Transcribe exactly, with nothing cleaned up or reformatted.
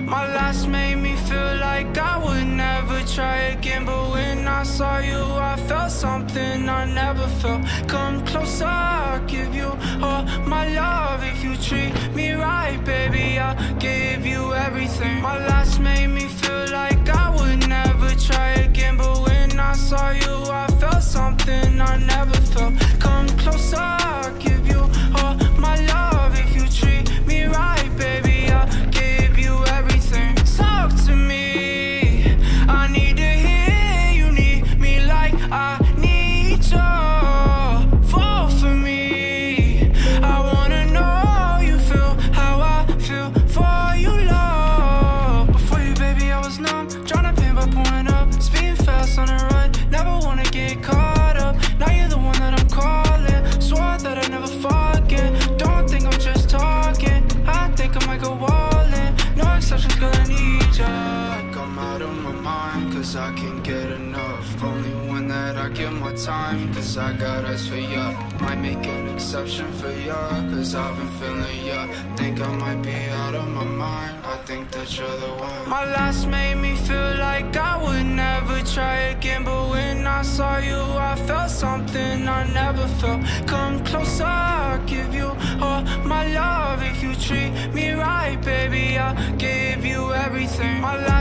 My last made me feel like I would never try again, but when I saw you I felt something I never felt. Come closer, I'll give you all my love. If you treat me right, baby, I'll give you everything. My last made me feel like I would never try again, but when I saw you I felt something I never felt. Come closer, I'll give you all my love. If you treat me right, baby, I'll give you everything. Talk to me, I need to hear you need me like I need you. Fall for me, I wanna know you feel how I feel for you, love. Before you, baby, I was numb, tryna pain by pouring up, speeding fast on the run, never wanna get caught up. Now you're the one that I'm calling, swore that I'd never forget. Don't think I'm just talking, I think I might go all in. No exceptions, girl, I need ya. Like I'm out of my mind, cause I can't get enough. Only one that I give my time, cause I got eyes for ya. Might make an exception for ya, cause I've been feeling ya. Think I might be out of my mind, I think that you're the one. My last made me feel like I would never try again, but when I saw you I felt something I never felt. Come closer, I'll give you all my love. If you treat me right, baby, I'll give you everything. My